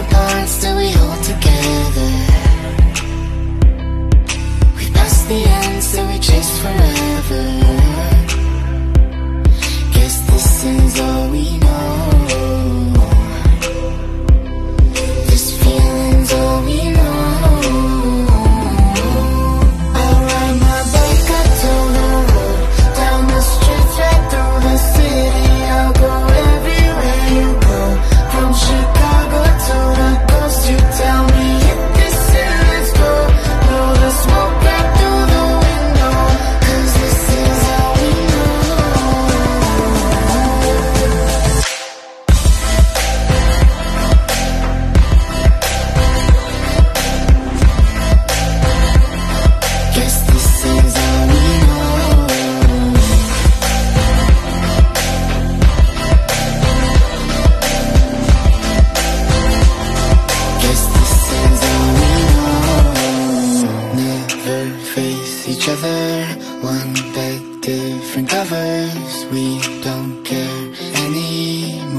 apart, still we hold together. We passed the end, still we chase forever. Guess this is all we know. This feeling's all we know. I'll ride my bike up to the road, down the streets, right through the city. I'll go everywhere you go, from Chicago to the coast. You tell me hit this and let's go. Blow the smoke right through the window, 'cause this is all we know. Guess this is all we know. Guess this is all we know. Never face each other, one bed, different covers. We don't care anymore.